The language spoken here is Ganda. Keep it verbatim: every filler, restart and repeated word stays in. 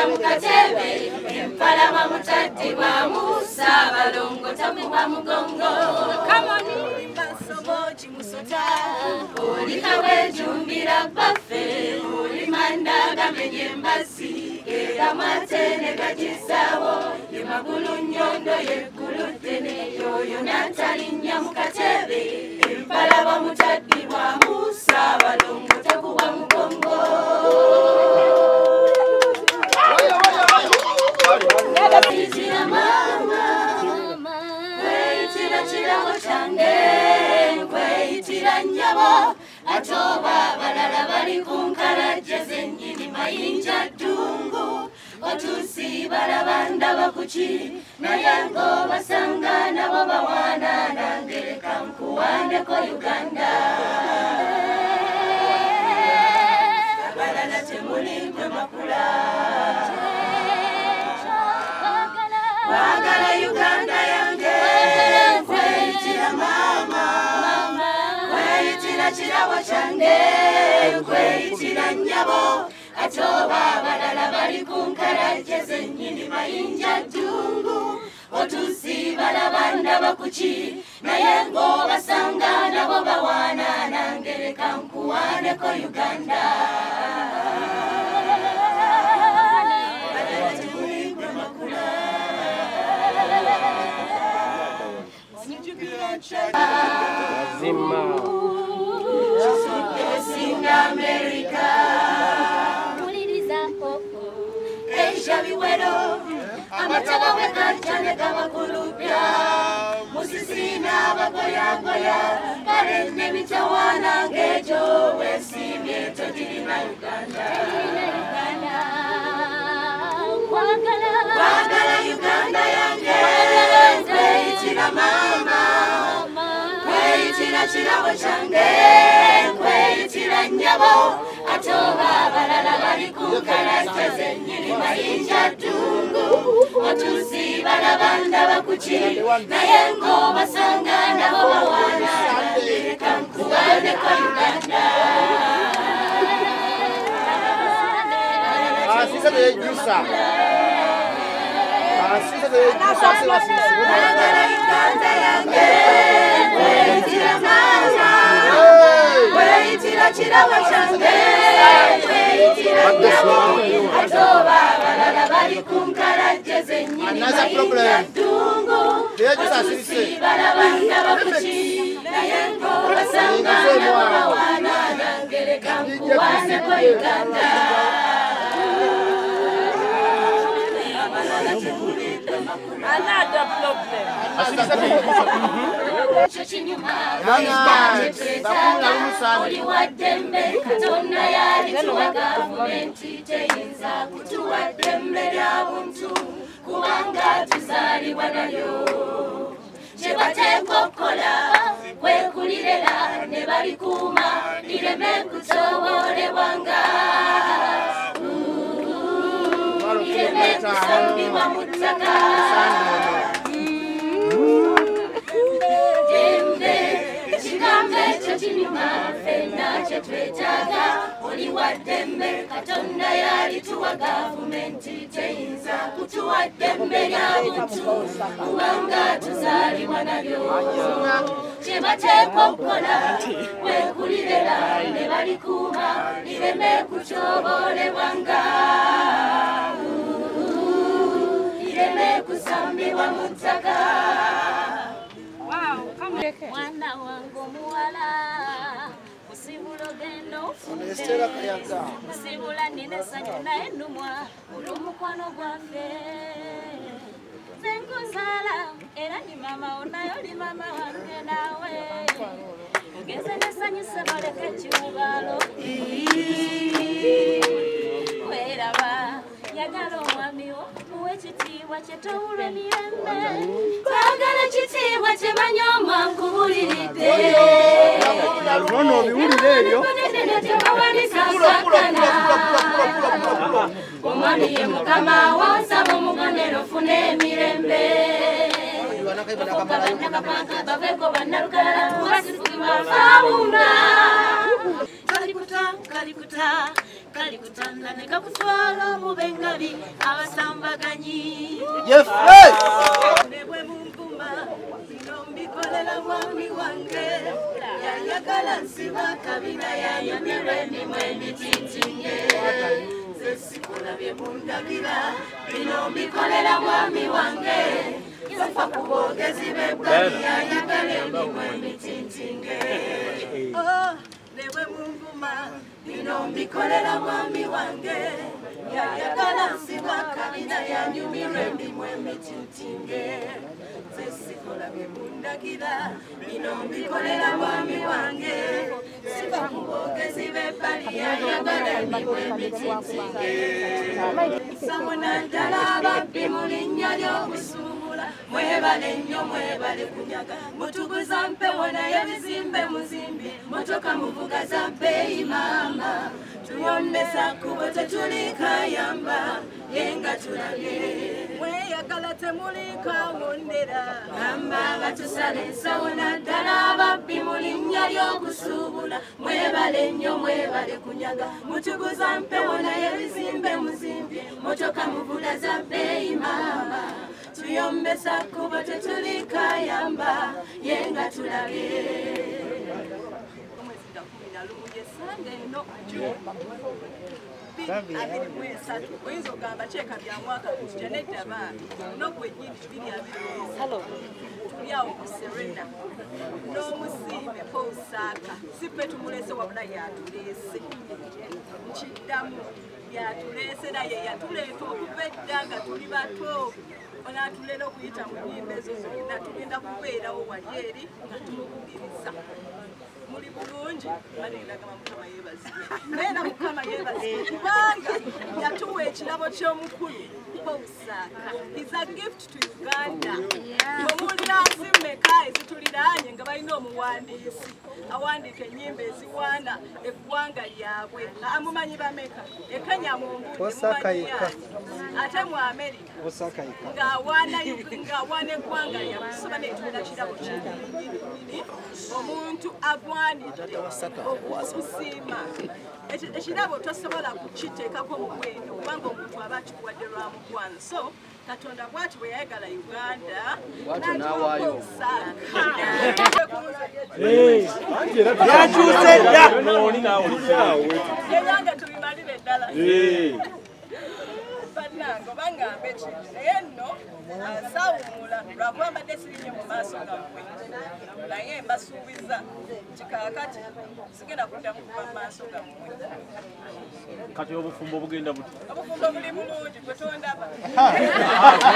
Tagenda mukatebe empalaba mutadibwa musa balongo takuba mugongo kamoni basoboji musota oli kawe jumbira bafe oli manda gamenye mbasi era matene gajisawo yemagulu nyondo yekulutene yoyo natalinya mukatebe empalaba mutadibwa musa balongo takuba mugongo Waitira mama, waitira chirawo change, waitira nyabo, atoba balala bali kunkara jeze nyini mayinja dungu, otusi balabanda bakuchi, na yango basanga na baba wana nangere kamkuwane ko Uganda. Balala temuli kwe makula. Wagala Uganda yange, kweyitira mama, kweyitira chirawo change, kweyitira nyabo, atoba balala bali kunkara jeze nyini mayinja dungu, otusi balabanda bakuchi, na yengo basanga nabo bawana nangere kamkuwane ko Uganda. Zima Singa America Muliriza popo Asia biwero Amataba weka jane kama kulupya Musisina bagoya goya Karene mitawana gejo Wesi mieto jirina Uganda Wagala Wagala Uganda yange Kweyitira mama Kweyitira chirawo change Kweyitira nyabo Atoba balala bali kunkara jeze nyiri mayinja dungu Otusi balabanda bakuchi Na yengo basanga nabo bawana Nangere kamkuwane ko Uganda Asisa de Jusa Asisa de Jusa Asisa de Uganda yange Kweyitira mama Kweyitira chirawo change Kweyitira nyabo Atoba balala bali kunkara jeze nyini mayinja dungu Otusi balabanda bakuchi Na yengo basanga nabo bawana Nangere kamkuwane ko Uganda Another problem. Oli wadembe katona yali tuwa gavumenti teyinza kutuwa dembe lya buntu kubanga tuzalibwa nayo kyebateeka okukola kwekulirera ne balikuuma lireme kutobolebwanga lireme kusambibwa mu ttaka Chetwetaga oli wadembe katonda yali tuwa gavumenti teyinza kutuwa dembe lya buntu kubanga tuzalibwa nalyo kyebateeka okukola kwekulirera ne balikuuma lireme kutobolebwanga lireme kusambibwa mu ttaka mwana wange omuwala Sibula nine sanyo na enumwa Ulumukwano gwange Zenkuzala Era ni mama onayo li mama wange nawe Ugeze nesanyo sebaleke chubalo Weraba Yagalo mwamiwo Uwe chitiwa chetowure mirembe Kwagala chitiwa chemanyoma nkubuliride Nono biwulire ebyo Omwami ye mukama wansaba omugonero ofune emirembe baveko bannalukalala kubasifugibwa faawuna kalikuta kalikuta kali kutanda ne kakutwala mu bengabi abasambaganyi nebwe mumpuma bino mbikolela mwami wange yayagala nsiba kabina yayonera emimu emitiitinge sesikulabye mundagira bino mbikolela mwami wange yafa ku boogezi b'ebbali yayagala emimu emitiitinge nebwe mumpuma bino mbikolela mwami wange yayagala nsiba kabina yanyumirwa emimu emitiitinge sesikulabye mundagira bino mbikolela mwami wange siba ku boogezi b'ebbali yayagala emimu emitiitinge nsabuna ddala ababbi mu linnya ly'okusuubula mwebale nnyo mwebale kunyaga mutuguza mpewo naye bizimbe muzimbi motoka muvuga za bbeeyi maama tuyombesa kkubo tetulikayamba yenga tulabye mweyagala temulikawondera gamba batusala ensawo naddala ababbi mu linnya ly'okusuubula mwebale nnyo mwebale kunyaga mutuguza mpewo naye bizimbe muzimbi motoka muvuga za bbeeyi maama tuyombesa kkubo tetulikayamba yenga tulabye abiri mu esatu oyinza ogamba kyeka bya mwaka kutya nedda baabi nogwennyini biri abiri tuli awo ku serena n'omusiime pousaaka sife tumulese wabula yatuleese nkiddamu yatuleese naye yatuleeta okuva edda nga tuli bato onatulera okuyita mu nnyimba ezo zonna tugenda kubeerawo wali eri nga tumukubiriza muli bulungi banendagama mukama yeebazibwe naye na mukama yeebazibwe kubanga yatuwa ekirabo ky'omukulu pousaaka is a gift to Uganda omuliransi mmeka ezituliraanye nga balina omuwandiisi awandiika ennyimba eziwaana eggwanga lyabwe amumanyi bameka ekenya mu mbuzi ate mu Amerika ng'awaana eggwanga lyabwe tusoba netulira kirabo ky'ennyini omuntu agwanidde okusiima ekirabo tosobola kukiteekako muwendo kubanga omuntu aba akikuwadde lwa mukwano so Katonda bw'ati bwe yayagala Uganda n'atuwa yakyuse dda ebyanga tubimalire ddala bannange oba ngambe ki naye nno saawumula lwakuba mbadde sirinnyo mu maaso gammwe naye mbasuubiza kikaakati sigenda kuddamu kuba mu maaso gammwe kati obufumbo bugenda buti obufumbo buli bulungi gwe tondaba